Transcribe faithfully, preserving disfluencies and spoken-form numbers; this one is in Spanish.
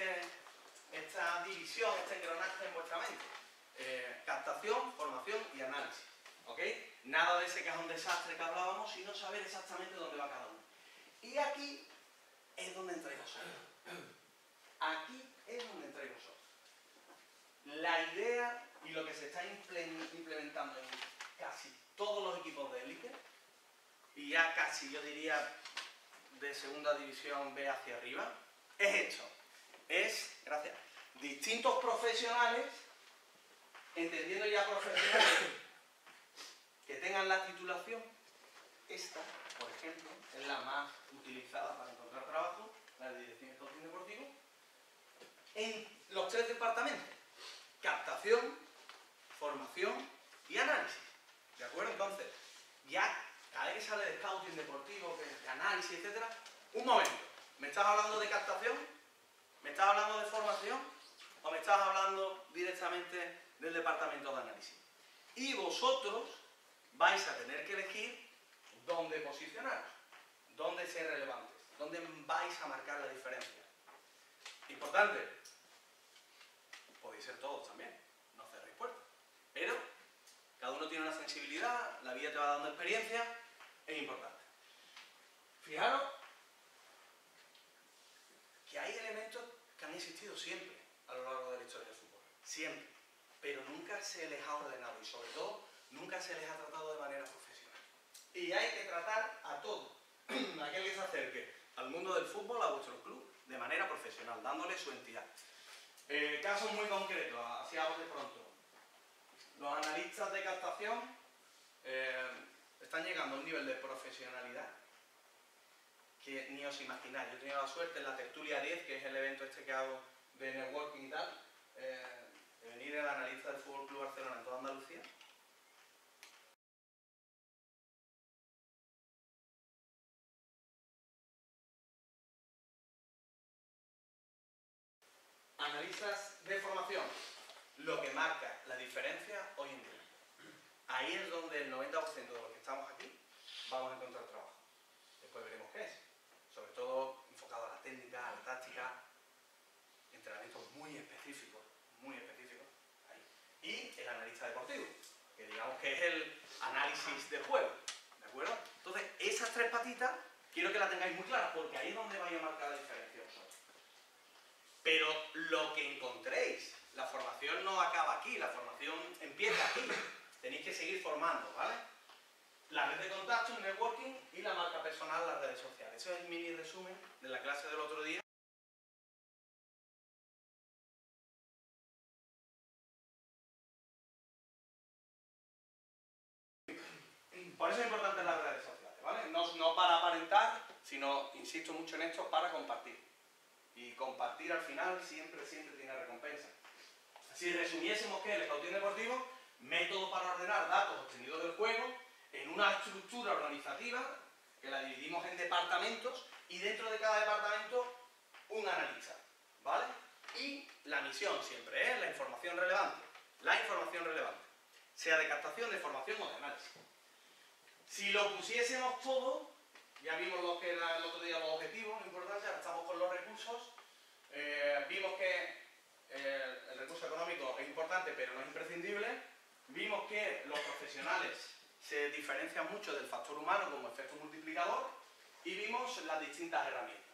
este, esta división, este engranaje en vuestra mente. Eh, captación, formación y análisis. ¿Ok? Nada de ese cajón desastre que hablábamos, sino saber exactamente dónde va cada uno. Y aquí es donde entráis vosotros. Aquí es donde entráis vosotros. La idea y lo que se está implementando en casi todos los equipos de élite, y ya casi yo diría de segunda división B hacia arriba, es esto. Es, gracias, distintos profesionales, entendiendo ya profesionales que tengan la titulación. Esta, por ejemplo, es la más utilizada para encontrar trabajo, la de Dirección y Coaching Deportivo, en los tres departamentos: captación, formación y análisis. ¿De acuerdo? Entonces, ya cada vez que sale de Scouting Deportivo, de análisis, etcétera, un momento, ¿me estás hablando de captación? ¿Me estás hablando de formación? ¿O me estás hablando directamente del departamento de análisis? Y vosotros vais a tener que elegir dónde posicionaros, dónde ser relevantes, dónde vais a marcar la diferencia. Importante, podéis ser todos también, no cerréis puertas, pero cada uno tiene una sensibilidad, la vida te va dando experiencia, es importante. Fijaros que hay elementos que han existido siempre a lo largo de la historia del fútbol, siempre, pero nunca se les ha ordenado y sobre todo nunca se les ha tratado de manera profesional. Y hay que tratar a todo, aquel que se acerque al mundo del fútbol, a vuestro club, de manera profesional, dándole su entidad. Eh, casos muy concretos, así hago de pronto. Los analistas de captación eh, están llegando a un nivel de profesionalidad que ni os imagináis. Yo he tenido la suerte en la Tertulia diez, que es el evento este que hago de networking y tal, eh, de venir el analista del Fútbol Club Barcelona en toda Andalucía. Analistas de formación, lo que marca la diferencia hoy en día. Ahí es donde el noventa por ciento de los que estamos aquí vamos a encontrar trabajo. Después veremos qué es. Sobre todo enfocado a la técnica, a la táctica, entrenamientos muy específicos, muy específicos. Ahí. Y el analista deportivo, que digamos que es el análisis del juego. ¿De acuerdo? Entonces, esas tres patitas quiero que las tengáis muy claras, porque ahí es donde vais a marcar la diferencia vosotros. Pero lo que encontréis, la formación no acaba aquí, la formación empieza aquí. Tenéis que seguir formando, ¿vale? La red de contacto, el networking y la marca personal, las redes sociales. Ese es el mini resumen de la clase del otro día. Por eso es importante las redes sociales, ¿vale? No, no para aparentar, sino, insisto mucho en esto, para compartir. Y compartir al final siempre, siempre tiene recompensa. Si resumiésemos que el Scouting Deportivo, método para ordenar datos obtenidos del juego en una estructura organizativa que la dividimos en departamentos y dentro de cada departamento un analista, ¿vale? Y la misión siempre es la información relevante, la información relevante, sea de captación, de formación o de análisis. Si lo pusiésemos todo, ya vimos lo que era el otro día los objetivos, lo importante, ahora estamos con los recursos, eh, vimos que eh, el recurso económico es importante pero no es imprescindible, vimos que los profesionales se diferencian mucho del factor humano como efecto multiplicador y vimos las distintas herramientas.